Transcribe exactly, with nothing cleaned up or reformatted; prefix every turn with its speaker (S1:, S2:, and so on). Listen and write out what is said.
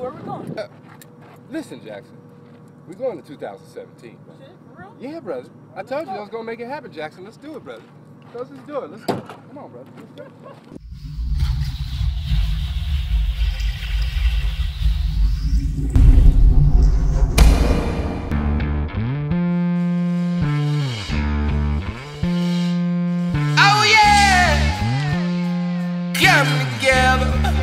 S1: where we going?
S2: Uh, listen, Jackson. We're going to two thousand seventeen.
S1: Shit, for real?
S2: Yeah, brother. I
S1: Let's
S2: told you
S1: go.
S2: I was gonna make it happen, Jackson. Let's do it, brother. Let's just do it. Let's go. Come on, brother. Let's go.
S3: Oh yeah, come together.